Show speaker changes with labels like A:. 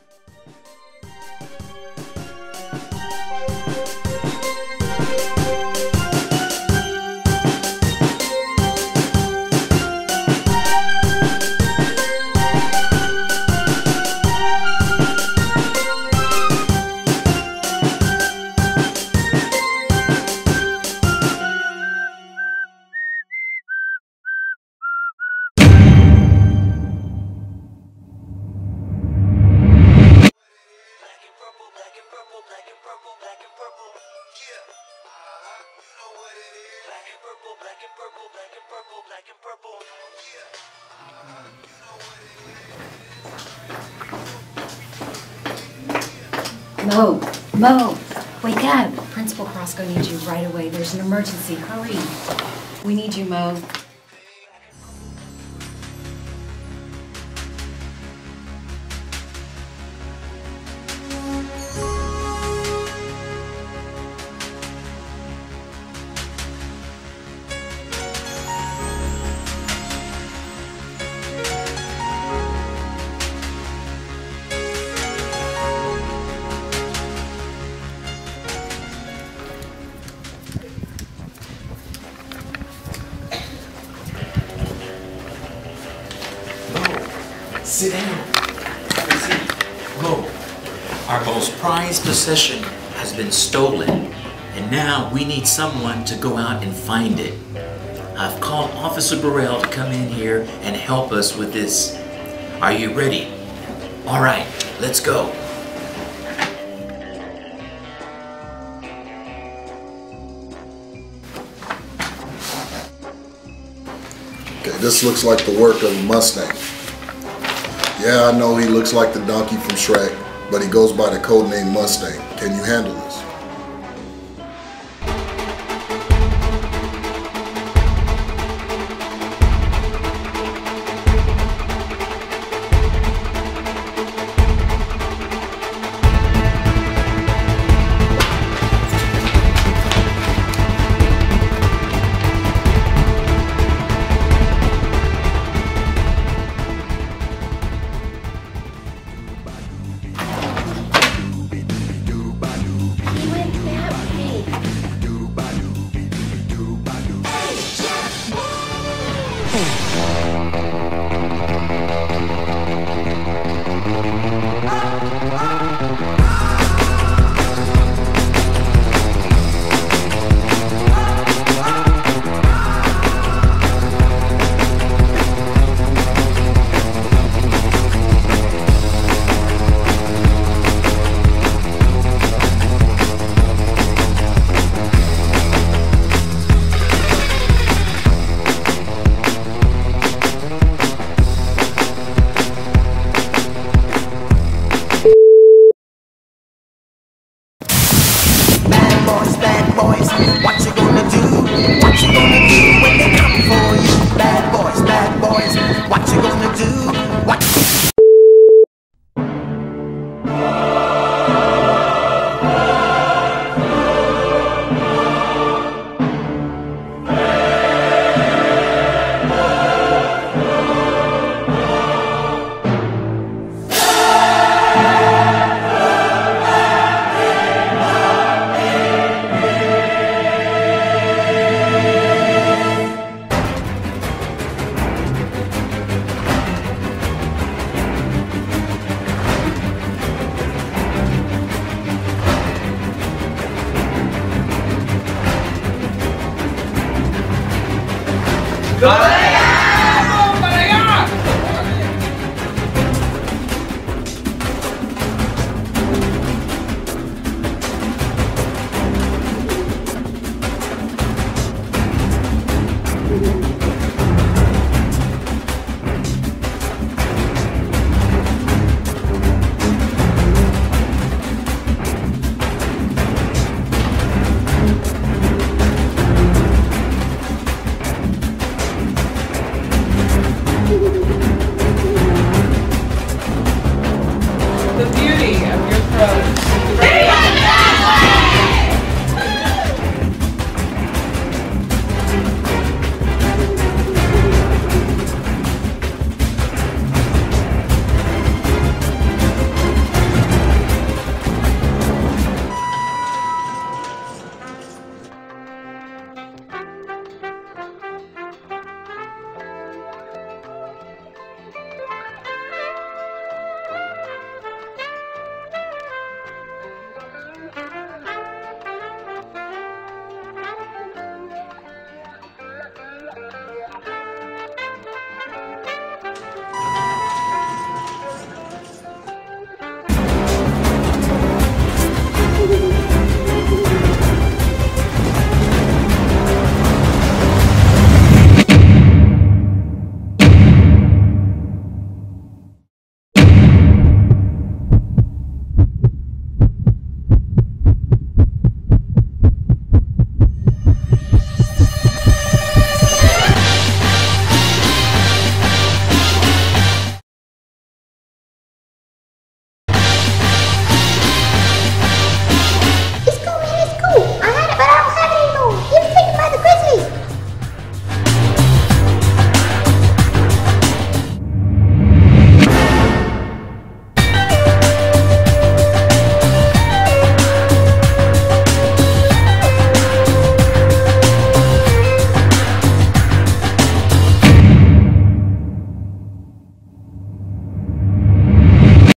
A: Mo, wake up. Principal Crosco needs you right away. There's an emergency. Hurry. We need you, Mo.
B: Sit down. Go. Our most prized possession has been stolen, and now we need someone to go out and find it. I've called Officer Burrell to come in here and help us with this. Are you ready? All right, let's go.
C: Okay, this looks like the work of a Mustang. Yeah, I know he looks like the donkey from Shrek, but he goes by the code name Mustang. Can you handle this?